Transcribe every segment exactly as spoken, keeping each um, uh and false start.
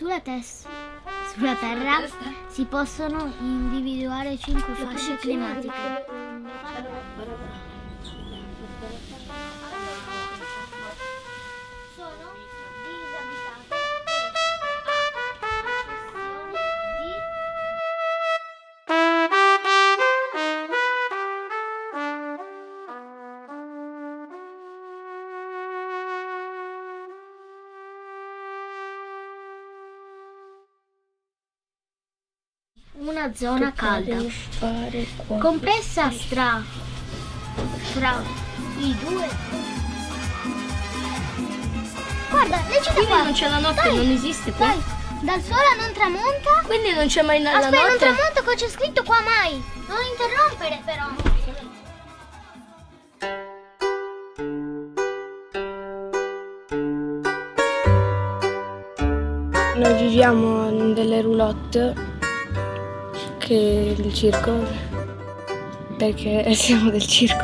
Sulla, tes- sulla Terra si possono individuare cinque fasce climatiche. Sono disabitate una zona calda, compressa tra, tra i due. Guarda, leggi da qua. Non c'è la notte, dai, non esiste qui. Dai, dal sole non tramonta. Quindi non c'è mai la Aspetta, notte? Aspetta, non tramonta, cosa c'è scritto qua mai? Non interrompere però. Noi viviamo in delle roulotte, che è il circo, perché siamo del circo.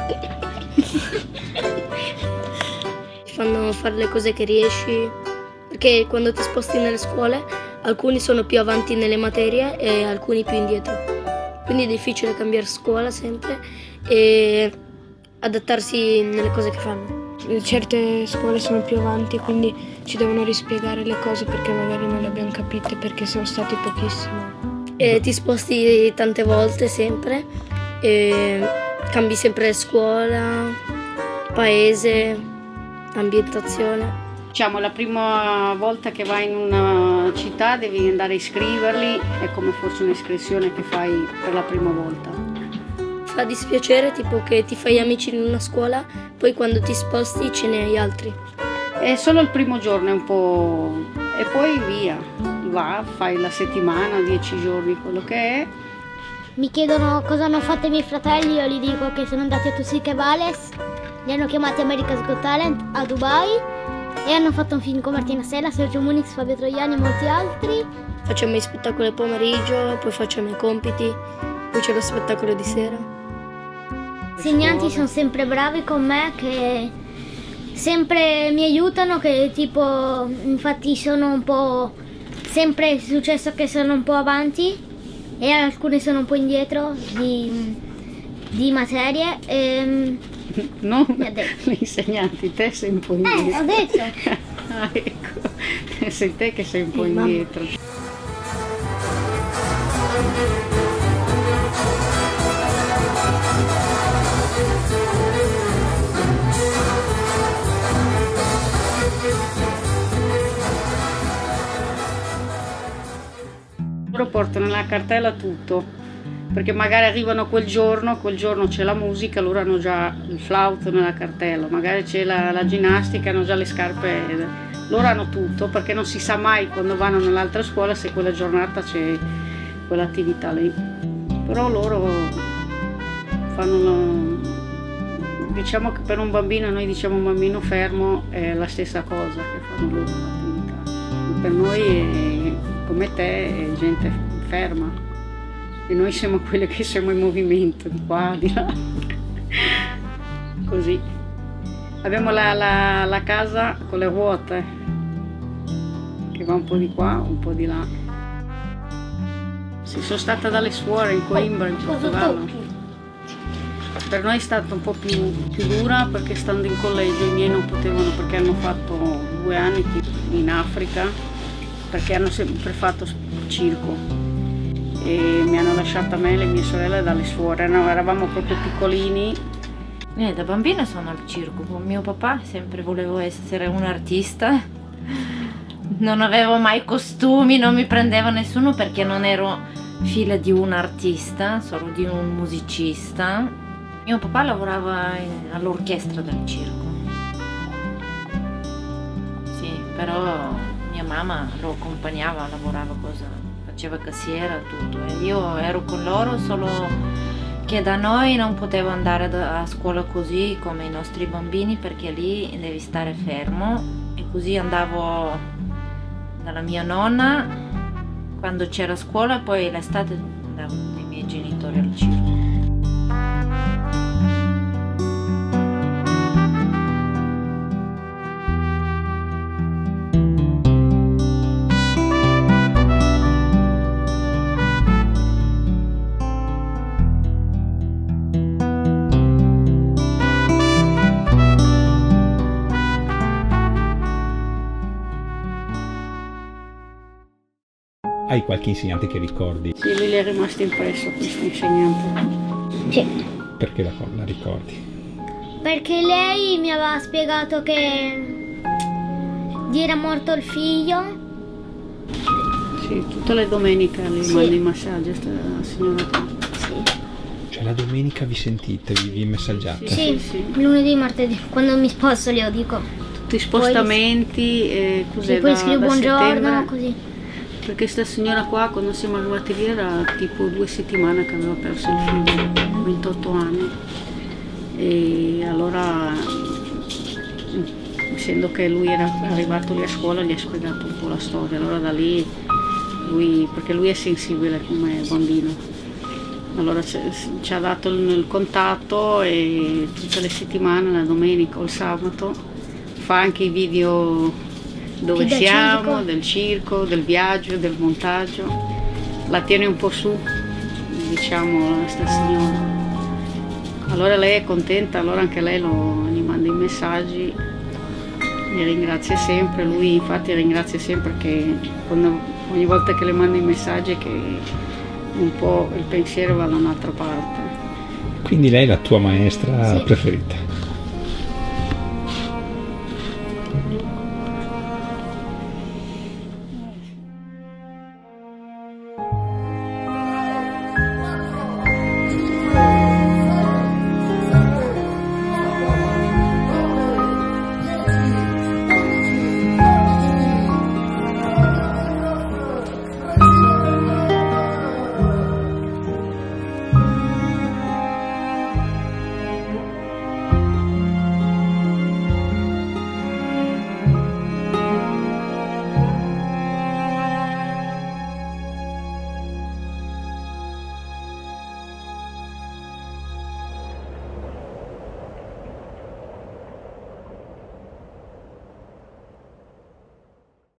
Ti fanno fare le cose che riesci, perché quando ti sposti nelle scuole alcuni sono più avanti nelle materie e alcuni più indietro. Quindi è difficile cambiare scuola sempre e adattarsi nelle cose che fanno. Certe scuole sono più avanti, quindi ci devono rispiegare le cose perché magari non le abbiamo capite perché siamo stati pochissimo. E ti sposti tante volte sempre, e cambi sempre scuola, paese, ambientazione. Diciamo, la prima volta che vai in una città devi andare a iscriverli, è come fosse un'iscrizione che fai per la prima volta. Fa dispiacere tipo che ti fai amici in una scuola, poi quando ti sposti ce ne hai altri. È solo il primo giorno è un po'... e poi via, va, fai la settimana, dieci giorni, quello che è. Mi chiedono cosa hanno fatto i miei fratelli, io gli dico che sono andati a Tussiche Vales, li hanno chiamati America's Got Talent a Dubai e hanno fatto un film con Martina Sella, Sergio Muniz, Fabio Troiani e molti altri. Facciamo i spettacoli al pomeriggio, poi facciamo i compiti, poi c'è lo spettacolo di sera. Gli insegnanti sono sempre bravi con me, che sempre mi aiutano, che tipo, infatti sono un po', sempre è successo che sono un po' avanti e alcune sono un po' indietro di, di materie. E, no, mi ha detto. Gli insegnanti, te sei un po' Eh, indietro. ho detto. Ah, ecco, sei te che sei un po' Eh, mamma. indietro. Loro portano nella cartella tutto, perché magari arrivano quel giorno, quel giorno c'è la musica, loro hanno già il flauto nella cartella, magari c'è la, la ginnastica, hanno già le scarpe, loro hanno tutto, perché non si sa mai quando vanno nell'altra scuola se quella giornata c'è quell'attività lì. Però loro fanno, la, diciamo che per un bambino, noi diciamo un bambino fermo, è la stessa cosa che fanno loro l'attività. Per noi è, come te, è gente ferma e noi siamo quelli che siamo in movimento di qua, di là. Così. Abbiamo la, la, la casa con le ruote che va un po' di qua, un po' di là. Sì, sono stata dalle suore in Coimbra, in Portogallo. Per noi è stata un po' più, più dura perché stando in collegio i miei non potevano, perché hanno fatto due anni in Africa, perché hanno sempre fatto circo e mi hanno lasciata me e le mie sorelle dalle suore, no, eravamo proprio piccolini. Eh, da bambina sono al circo, con mio papà sempre volevo essere un artista, non avevo mai costumi, non mi prendeva nessuno perché non ero figlia di un artista, solo di un musicista. Mio papà lavorava all'orchestra del circo, sì, però mia mamma lo accompagnava, lavorava cosa, faceva cassiera, tutto, e io ero con loro, solo che da noi non potevo andare a scuola così come i nostri bambini perché lì devi stare fermo, e così andavo dalla mia nonna quando c'era scuola e poi l'estate andavo dai miei genitori al circo. Hai qualche insegnante che ricordi? Sì, lui le è rimasto impresso questo insegnante. Sì. Perché la, la ricordi? Perché lei mi aveva spiegato che gli era morto il figlio. Sì, tutte le domeniche le Sì. manda i massaggi questa signora qua. Sì. Cioè la domenica vi sentite, vi, vi messaggiate? Sì, sì. lunedì, martedì, quando mi sposto glielo dico. Tutti i spostamenti, e cos'è, Sì, poi da, scrivo da buongiorno, settembre. così. Perché questa signora qua, quando siamo arrivati lì, era tipo due settimane che aveva perso il figlio, ventotto anni. E allora, essendo che lui era arrivato lì a scuola, gli ha spiegato un po' la storia. Allora da lì, lui, perché lui è sensibile come bambino, allora ci, ci ha dato il, il contatto e tutte le settimane, la domenica o il sabato, fa anche i video dove Del siamo, circo. del circo, del viaggio, del montaggio. La tiene un po' su, diciamo, questa signora. Allora lei è contenta, allora anche lei lo, gli manda i messaggi, li ringrazia sempre, lui infatti ringrazia sempre che quando, ogni volta che le manda i messaggi che un po' il pensiero va da un'altra parte. Quindi lei è la tua maestra Sì. preferita?